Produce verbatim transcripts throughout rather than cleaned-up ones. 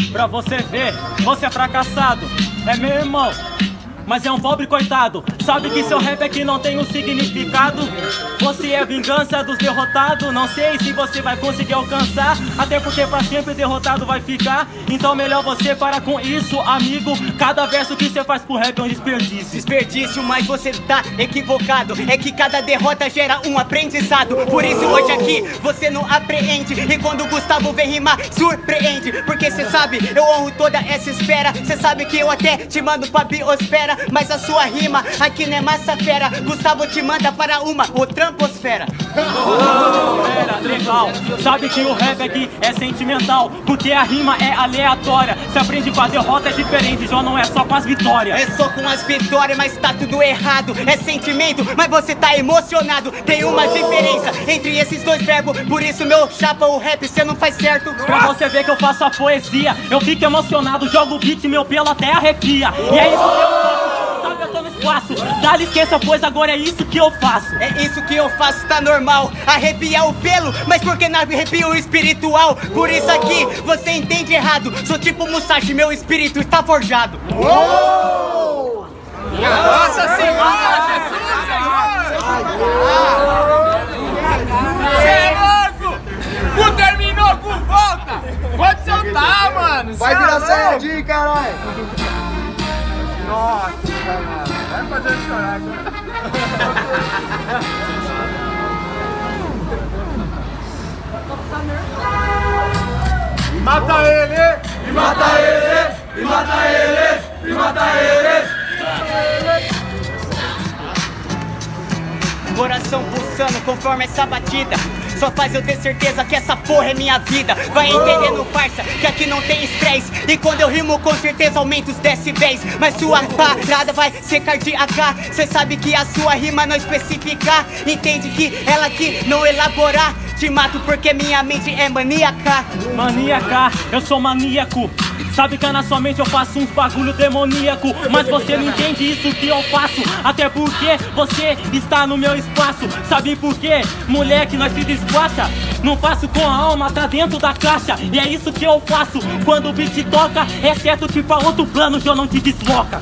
Pra você ver, você é fracassado. É meu irmão, mas é um pobre coitado. Sabe que seu rap aqui não tem um significado? Você é a vingança dos derrotados. Não sei se você vai conseguir alcançar, até porque pra sempre derrotado vai ficar. Então melhor você parar com isso, amigo. Cada verso que você faz pro rap é um desperdício. Desperdício, mas você tá equivocado. É que cada derrota gera um aprendizado. Por isso hoje aqui você não apreende. E quando o Gustavo vem rimar, surpreende. Porque cê sabe, eu honro toda essa esfera. Cê sabe que eu até te mando pra biosfera, mas a sua rima aqui não é massa fera. Gustavo te manda para uma outra atmosfera. Era legal, sabe que o rap aqui é sentimental, porque a rima é aleatória. Se aprende com a derrota é diferente, já não é só com as vitórias. É só com as vitórias, mas tá tudo errado. É sentimento, mas você tá emocionado. Tem uma diferença entre esses dois verbos. Por isso meu chapa, o rap cê não faz certo. Pra você ver que eu faço a poesia, eu fico emocionado, jogo o beat, meu pelo até arrepia. E é isso que eu faço. Sabe, eu tô no espaço. Dá licença, pois agora é isso que eu faço. É isso que eu faço, tá normal. Arrepiar o pelo, mas por que não arrepia o espiritual? Por isso aqui, você entende errado. Sou tipo Musashi, meu espírito está forjado. Uou! Nossa Senhora, Jesus, Senhor! Cê é louco! Cu terminou, cu volta! Pode soltar, mano! Vai virar Saiyajin, caralho! Nossa, mano! Vai fazer eu chorar agora! E mata ele! E mata ele! E mata ele! E mata ele! Coração pulsando conforme essa batida só faz eu ter certeza que essa porra é minha vida. Vai entendendo, parça, que aqui não tem estresse. E quando eu rimo com certeza aumenta os decibéis. Mas sua parada vai ser cardíaca. Cê sabe que a sua rima não especificar. Entende que ela aqui não elaborar. Te mato porque minha mente é maníaca. Maníaca, eu sou maníaco. Sabe que na sua mente eu faço uns bagulho demoníaco, mas você não entende isso que eu faço. Até porque você está no meu espaço. Sabe por quê? Moleque, nós se despacha. Não faço com a alma, tá dentro da caixa. E é isso que eu faço. Quando o beat toca, é certo que pra outro plano já não te desloca.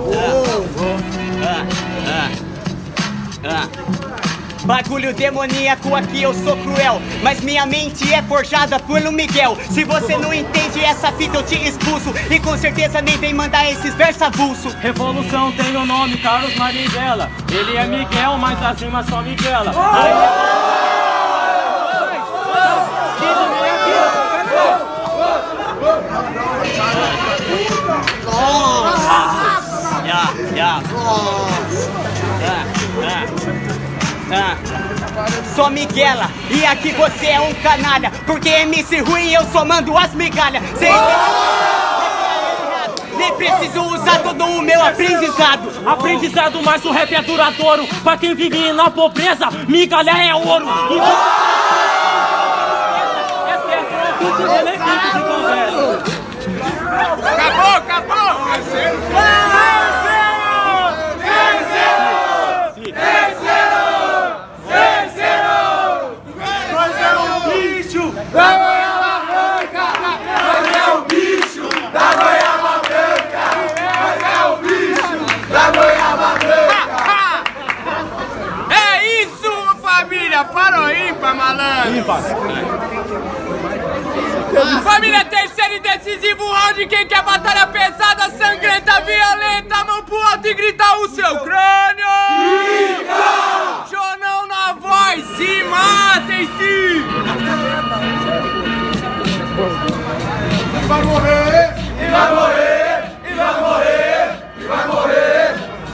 Ah, ah, ah. Bagulho demoníaco, aqui eu sou cruel, mas minha mente é forjada pelo Miguel. Se você não entende essa fita eu te expulso. E com certeza nem vem mandar esses versos avulso. Revolução tem o nome, Carlos Marighella. Ele é Miguel, mas as rimas são Miguela. Nossa! Yeah, yeah. Ah, ah. Ah. Sou Miguela, e aqui você é um canalha. Porque M C ruim eu só mando as migalhas. Cê nem preciso usar todo o meu aprendizado. Aprendizado, mas o rap é duradouro. Pra quem vive na pobreza, migalha é ouro. Então... essa é a cultura de conversa. Acabou, acabou! Da goiaba branca! Nós é o bicho da goiaba branca! Nós é o bicho da goiaba branca! É isso, família! Parou ímpar, malandro! Família, terceiro e decisivo round. Quem quer batalha pesada, sangrenta, violenta, mão pro alto e grita o seu crânio! Fica! Jonão na voz, se matem-se! E vai morrer! E vai morrer! E vai morrer! E vai morrer!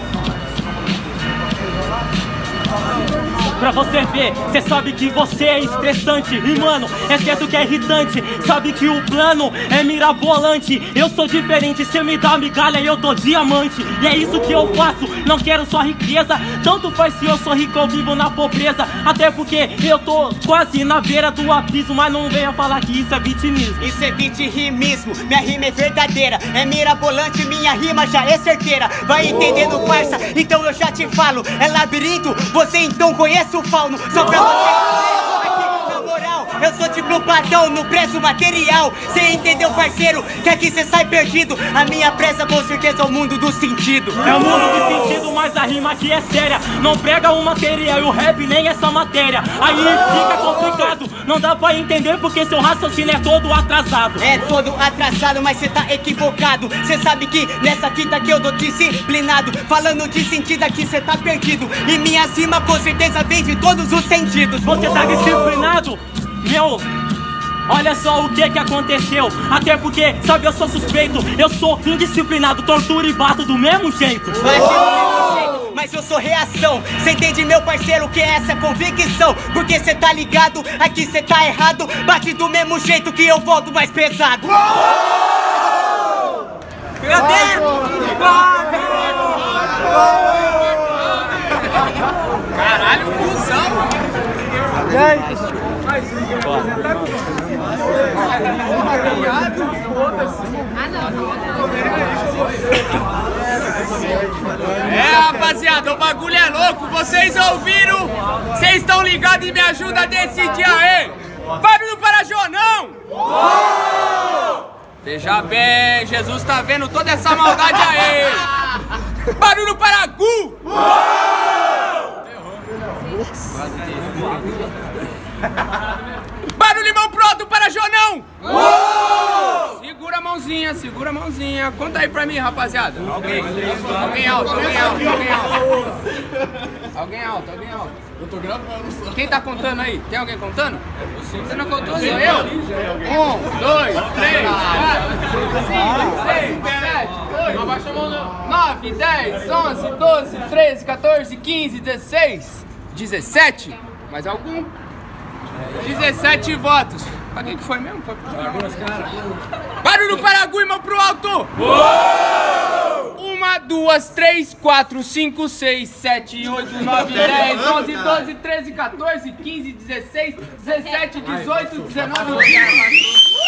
Pra você ver, cê sabe que você é estressante. E mano, é certo que é irritante. Sabe que o plano é mirabolante. Eu sou diferente, cê me dá migalha e eu dou diamante. E é isso que eu faço, não quero só riqueza. Tanto faz se eu sou rico ou vivo na pobreza. Até porque eu tô quase na beira do abismo. Mas não venha falar que isso é vitimismo. Isso é vitirimismo, minha rima é verdadeira. É mirabolante, minha rima já é certeira. Vai entendendo, parça? Então eu já te falo. É labirinto, você então conhece o fauno. Só pra você aqui, na moral, Eu sou tipo Platão no preço material. Cê entendeu, parceiro, que aqui cê sai perdido. A minha presa com certeza é o mundo do sentido. É o mundo do sentido, mas a rima aqui é séria. Não prega o material e o rap nem essa matéria. Aí fica complicado, não dá pra entender porque seu raciocínio é todo atrasado. É todo atrasado, mas cê tá equivocado. Cê sabe que nessa fita que eu dou disciplinado. Falando de sentido aqui cê tá perdido. E minha rima com certeza vem de todos os sentidos. Você tá disciplinado? Meu, olha só o que que aconteceu. Até porque, sabe, eu sou suspeito. Eu sou indisciplinado, torturo e bato do mesmo jeito. Vai ser do mesmo jeito, mas eu sou reação. Cê entende, meu parceiro, que é essa convicção. Porque cê tá ligado, aqui cê tá errado. Bate do mesmo jeito que eu volto mais pesado. Caralho, cuzão! É, rapaziada, o bagulho é louco. Vocês ouviram? Vocês estão ligados e me ajudam a decidir aí. Barulho para Jonão! Veja bem, Jesus tá vendo toda essa maldade aí. Barulho para Gu! Barulho, mão pronto para Jonão! Segura a mãozinha, segura a mãozinha. Conta aí pra mim, rapaziada. Alguém, alguém alto, alguém alto, alguém alto. Alguém alto, alguém alto. Eu tô gravando só. Quem tá contando aí? Tem alguém contando? Você não contou? Sou eu? Um, dois, três, quatro, cinco, seis, sete, oito, nove, dez, onze, doze, treze, quatorze, quinze, dezesseis, dezessete. Mais algum? dezessete votos. Pra quem que foi mesmo? Foi pro Barulho para Gu, mão pro alto! Uma, duas, três, quatro, cinco, seis, sete, oito, nove, dez, onze, doze, treze, quatorze, quinze, dezesseis, dezessete, dezoito, dezenove,